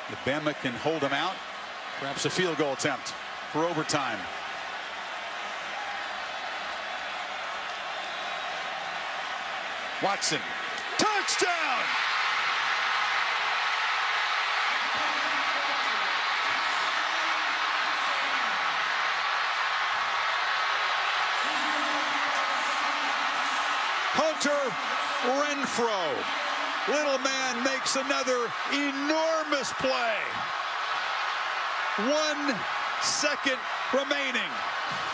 If Bama can hold him out, perhaps a field goal attempt for overtime. Watson, touchdown! Hunter Renfrow. Little man makes another enormous play. 1 second remaining.